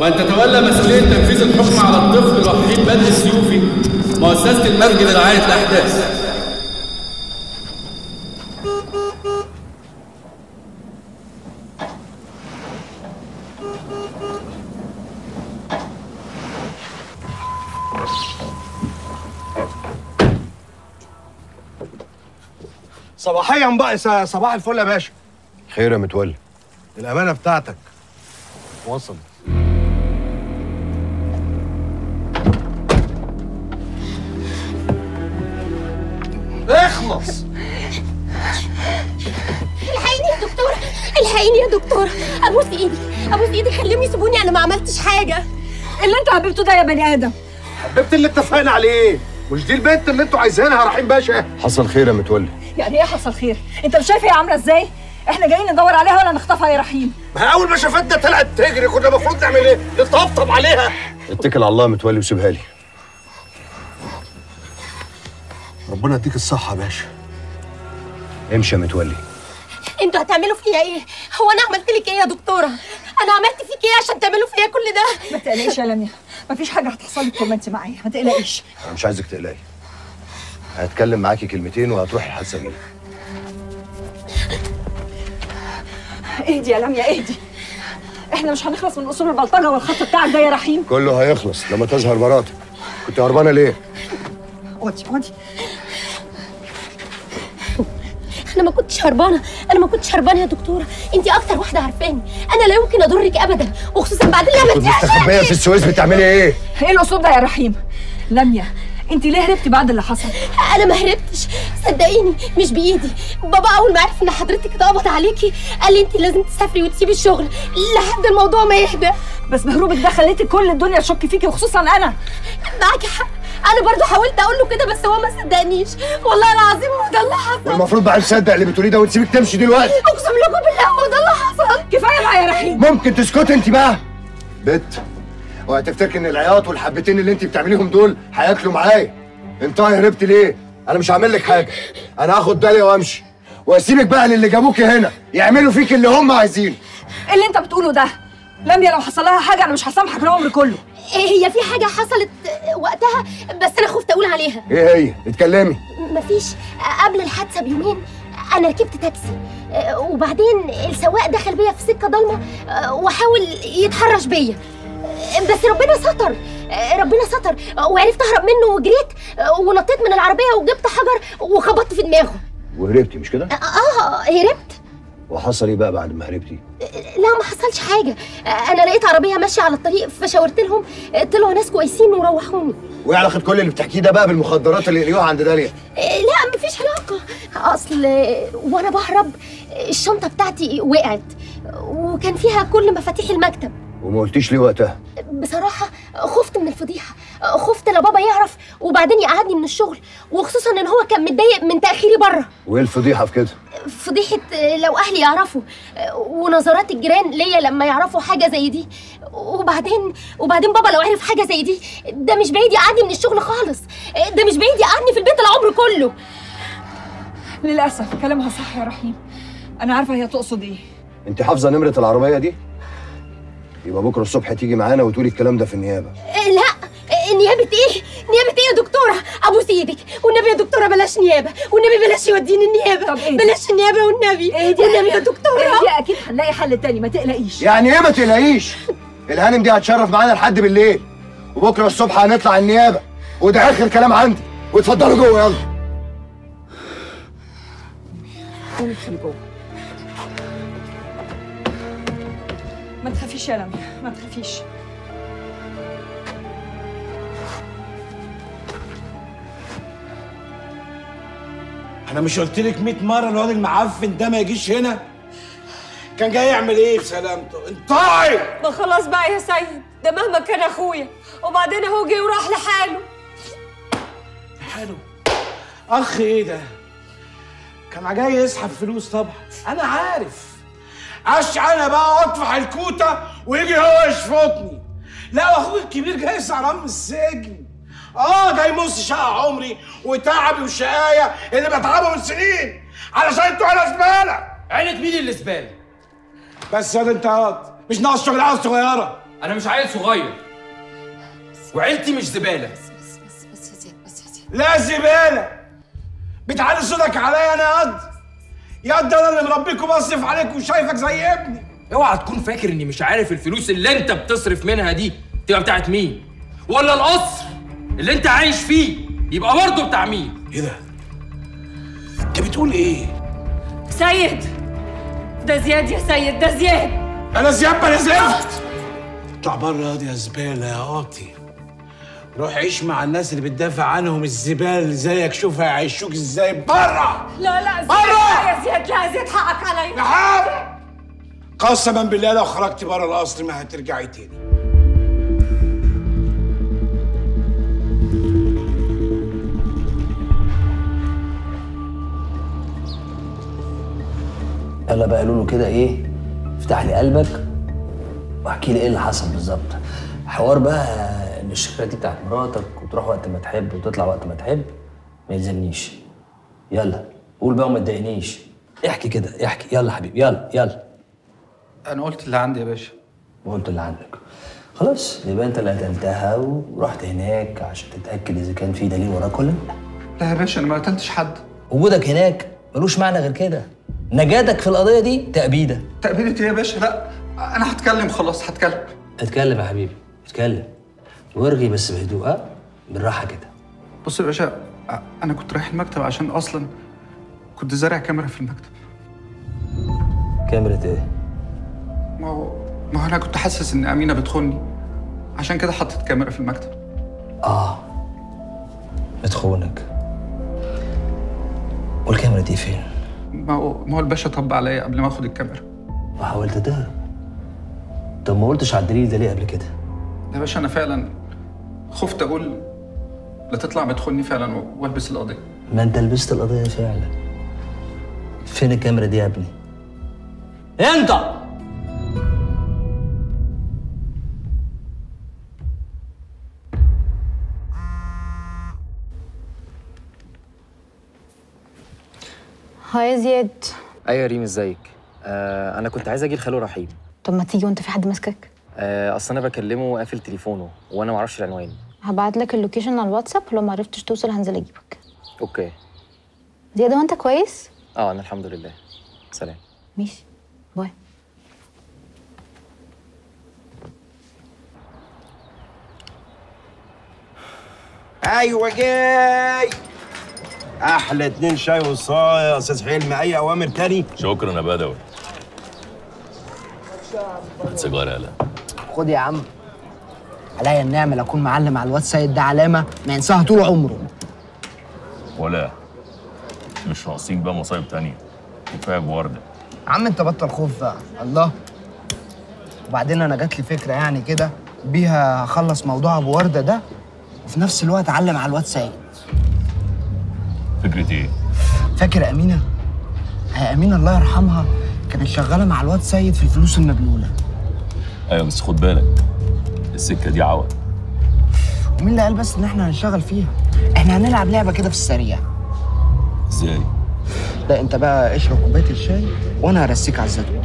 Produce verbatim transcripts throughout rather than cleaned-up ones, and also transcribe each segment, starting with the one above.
وأن تتولى مسؤولية تنفيذ الحكم على الطفل الوحيد بدر السيوفي مؤسسة المرج لرعاية الأحداث. صباحيا بقى. صباح الفل يا باشا. خير يا متولي. الأمانة بتاعتك وصلت. اخلص. الحقيني يا دكتورة، الحقيني يا دكتورة، أبوس إيدي، أبوس إيدي، خليهم يسيبوني، أنا ما عملتش حاجة. اللي أنتوا حبيبته ده يا بني آدم. حبيبتي اللي اتفقنا عليه، مش دي البنت اللي أنتوا عايزينها رحيم باشا؟ حصل خير يا متولي. يعني إيه حصل خير؟ أنت مش شايف هي عاملة إزاي؟ إحنا جايين ندور عليها ولا نخطفها يا رحيم؟ ما أول ما شافتنا طلعت تجري، كنا المفروض نعمل إيه؟ نطبطب عليها. اتكل على الله يا متولي وسيبها لي. ربنا يديك الصحة يا باشا. امشي يا متولي. انتوا هتعملوا فيها ايه؟ هو انا عملت لك ايه يا دكتوره؟ انا عملت فيك ايه عشان تعملوا فيها كل ده؟ ما تقلقيش يا لميا، مفيش حاجه هتحصل لك طول ما انت معايا، ما تقلقيش. انا مش عايزك تقلقي. هتكلم معاكي كلمتين وهتروحي الحسابيه. اهدي يا لميا اهدي. احنا مش هنخلص من اصول البلطجه والخط بتاعك ده يا رحيم. كله هيخلص لما تظهر مراتك. كنت هربانه ليه؟ اقعدي اقعدي. انا ما كنتش هربانه، انا ما كنتش هربانه يا دكتوره، انت اكتر واحده عارفاني، انا لا يمكن اضرك ابدا، وخصوصا بعد اللي عملتيه. كنت مستخبيه في السويس بتعملي ايه؟ ايه الاسلوب ده يا رحيم؟ لميا انت ليه هربتي بعد اللي حصل؟ انا ما هربتش، صدقيني مش بايدي. بابا اول ما عرف ان حضرتك اتقبض عليكي قال لي انت لازم تسافري وتسيبي الشغل لحد الموضوع ما يهدى. بس بهروبك ده خليتي كل الدنيا تشك فيكي وخصوصا انا. معاكي حق، انا برضو حاولت اقول له كده بس هو ما صدقنيش، والله العظيم هو ده اللي حصل. والمفروض بقى تصدق اللي بتقوليه ده وتسيبك تمشي دلوقتي. اقسم لكم بالله هو ده اللي حصل. كفايه بقى يا رحيم. ممكن تسكتي انت بقى؟ بت وهتفتكر ان العياط والحبتين اللي انت بتعمليهم دول هياكلوا معايا. انت هربتي ليه؟ انا مش هعمل لك حاجه، انا هاخد بالي وامشي واسيبك بقى للي جابوكي هنا يعملوا فيك اللي هم عايزينه. ايه اللي انت بتقوله ده؟ لميا لو حصل لها حاجه انا مش هسامحك العمر كله. هي في حاجه حصلت وقتها بس انا خفت اقول عليها. ايه هي؟ اتكلمي. مفيش، قبل الحادثه بيومين انا ركبت تاكسي وبعدين السواق دخل بيا في سكه ضلمه وحاول يتحرش بيا، بس ربنا ستر، ربنا ستر وعرفت اهرب منه وجريت ونطيت من العربيه وجبت حجر وخبطت في دماغه. وهربتي مش كده؟ اه هربت. وحصل ايه بقى بعد ما هربتي؟ لا ما حصلش حاجه، انا لقيت عربيه ماشيه على الطريق فشاورت لهم، طلعوا ناس كويسين وروحوني. وايه علاقه كل اللي بتحكيه ده بقى بالمخدرات اللي لقيوها عند داليا؟ لا مفيش علاقه، اصل وانا بهرب الشنطه بتاعتي وقعت وكان فيها كل مفاتيح المكتب. وما قلتيش ليه وقتها؟ بصراحه خفت من الفضيحه، خفت لا بابا يعرف وبعدين يقعدني من الشغل، وخصوصا ان هو كان متضايق من تاخيري بره. وايه الفضيحه في كده؟ فضيحه لو اهلي يعرفوا ونظرات الجيران ليا لما يعرفوا حاجه زي دي، وبعدين وبعدين بابا لو عرف حاجه زي دي ده مش بعيد يقعدني من الشغل خالص، ده مش بعيد يقعدني في البيت العمر كله. للاسف كلامها صح يا رحيم، انا عارفه هي تقصد ايه. انت حافظه نمره العربيه دي؟ يبقى بكره الصبح تيجي معانا وتقولي الكلام ده في النيابه. لا نيابه ايه؟ نيابه ايه يا دكتوره؟ ابوس ايدك والنبي يا دكتوره بلاش نيابه، والنبي بلاش يوديني النيابه. طب ايه؟ بلاش النيابه والنبي. ايه دي؟ والنبي يا دكتوره. ايه دي؟ اكيد هنلاقي حل تاني ما تقلقيش. يعني ايه ما تقلقيش؟ الهانم دي هتشرف معانا لحد بالليل وبكره الصبح هنطلع النيابه، وده اخر كلام عندي، واتفضلوا جوه يلا. قومي ادخلي جوه. ما تخافيش يا لميا ما تخافيش. انا مش قلت لك مية مره الواد المعفن ده ما يجيش هنا؟ كان جاي يعمل ايه بسلامته؟ انطقي! ما خلاص بقى يا سيد، ده مهما كان اخويا وبعدين اهو جه وراح لحاله. حلو. اخ ايه ده؟ كان جاي يسحب فلوس طبعا، انا عارف. اش انا بقى اطفح الكوته ويجي هو يشفطني. لا واخوك الكبير جاي سهران من السجن. اه جاي يمص شقى عمري وتعبي وشقايه اللي بتعبه من سنين علشان انتوا على زباله. عينك مين اللي زباله؟ بس يا انت ياض مش ناقص شغل عيال صغيره. انا مش عيل صغير، وعيلتي مش زباله. بس بس بس بس يا زياد، بس يا زياد. لا زباله. بتعلي صوتك عليا انا يا قد يا قد، انا اللي مربيك وبصرف عليك وشايفك زي ابني. اوعى تكون فاكر اني مش عارف الفلوس اللي انت بتصرف منها دي تبقى بتاعت مين، ولا القصر اللي انت عايش فيه يبقى برضه بتاع مين. ايه ده؟ انت بتقول ايه؟ سيد، ده زياد يا سيد، ده زياد. انا زياد بلا زفت. اطلع بره يا زباله يا قاطي. روح عيش مع الناس اللي بتدافع عنهم الزبال زيك، شوف هيعيشوك ازاي. بره. لا لا زياد، بره لا يا زياد، لا زياد، حقك عليا. يا حرام. قسما بالله لو خرجتي بره القصر ما هترجعي تاني. يلا بقى قولوا له كده ايه، افتح لي قلبك واحكي لي ايه اللي حصل بالظبط. حوار بقى ان الشركه دي بتاعت مراتك وتروح وقت ما تحب وتطلع وقت ما تحب ما يلزمنيش. يلا قول بقى وما تضايقنيش. احكي كده احكي، يلا حبيبي يلا يلا. انا قلت اللي عندي يا باشا. وقلت اللي عندك خلاص، يبقى انت اللي قتلتها ورحت هناك عشان تتاكد اذا كان في دليل وراك ولا لا. لا يا باشا، انا ما قتلتش حد. وجودك هناك ملوش معنى غير كده. نجاتك في القضيه دي تأبيده. تأبيدة ايه يا باشا؟ لا انا هتكلم خلاص، هتكلم. اتكلم يا حبيبي اتكلم، وارغي بس بهدوء، ها بالراحه كده. بص يا باشا، انا كنت رايح المكتب عشان اصلا كنت زارع كاميرا في المكتب. كاميرا ايه؟ ما هو ما هو انا كنت حاسس ان امينه بتخوني، عشان كده حطيت كاميرا في المكتب. اه بتخونك. والكاميرا دي فين؟ ما هو ما هو الباشا طب عليا قبل ما اخد الكاميرا. وحاولت تهرب. طب ما قلتش على الدليل ده ليه قبل كده؟ يا باشا انا فعلا خفت اقول لا تطلع بتخوني فعلا والبس القضيه. ما انت لبست القضيه فعلا. فين الكاميرا دي يا ابني؟ انت هاي يا زياد. ايوه يا ريم، ازيك؟ آه انا كنت عايز اجي لخالو رحيم. طب ما تيجي وانت في حد ماسكك؟ آه اصل انا بكلمه قافل تليفونه وانا ما اعرفش العنوان. هبعت لك اللوكيشن على الواتساب، لو ما عرفتش توصل هنزل اجيبك. اوكي. زياد وانت كويس؟ اه انا الحمد لله. سلام. ماشي باي. ايوه جاي. احلى اتنين شاي وصايه يا استاذ حلمي. اي اوامر تاني؟ شكرا يا بدوي. سيجاره يالا. خد يا عم. عليا النعمه لو اكون معلم على الواد سيد ده علامه ما ينساها طول عمره. ولا مش ناقصين بقى مصايب تانية. كفايه بورده. يا عم انت بطل خوف بقى. الله. وبعدين انا جات لي فكره يعني كده بيها هخلص موضوع ابو ورده ده وفي نفس الوقت اعلم على الواد سيد. فكرة ايه؟ فاكر امينه؟ هي امينه الله يرحمها كانت شغاله مع الواد سيد في الفلوس المبلوله. ايوه بس خد بالك السكه دي عوض. ومين اللي قال بس ان احنا هنشتغل فيها؟ احنا هنلعب لعبه كده في السريع. ازاي؟ لا انت بقى اشرب كوبايه الشاي وانا هرسيك على الزيتون.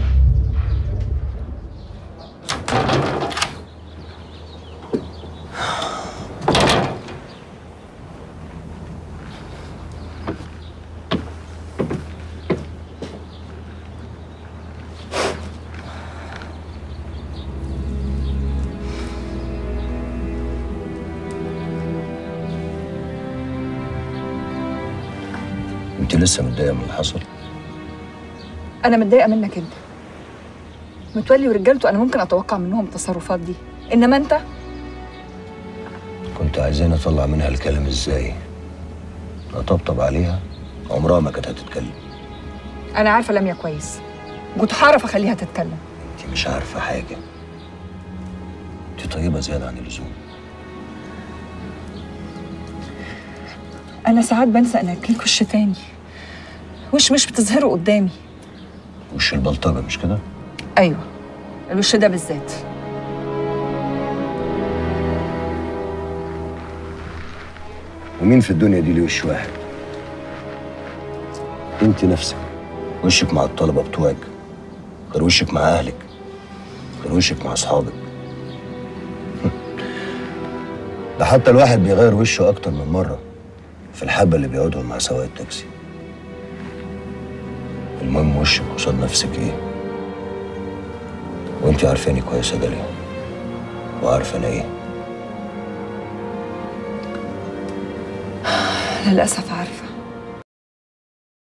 انت لسه متضايقه من اللي حصل؟ انا متضايقه منك انت. متولي ورجالته انا ممكن اتوقع منهم التصرفات دي، انما انت كنت عايزين اطلع منها الكلام ازاي؟ اطبطب عليها عمرها ما كانت هتتكلم. انا عارفه لميا كويس، كنت هعرف اخليها تتكلم. انت مش عارفه حاجه. انت طيبه زياده عن اللزوم. انا ساعات بنسى انك ليك وش تاني، وش مش بتظهره قدامي. وش البلطجه مش كده؟ ايوه الوش ده بالذات. ومين في الدنيا دي ليه وش واحد؟ انت نفسك. وشك مع الطلبه بتوعك غير وشك مع اهلك غير وشك مع اصحابك. ده حتى الواحد بيغير وشه اكتر من مره في الحبه اللي بيقعدهم مع سواق التاكسي. المهم وشك قصاد نفسك ايه، وانت عارفاني كويس يا داليا وعارفه انا ايه. للاسف عارفه.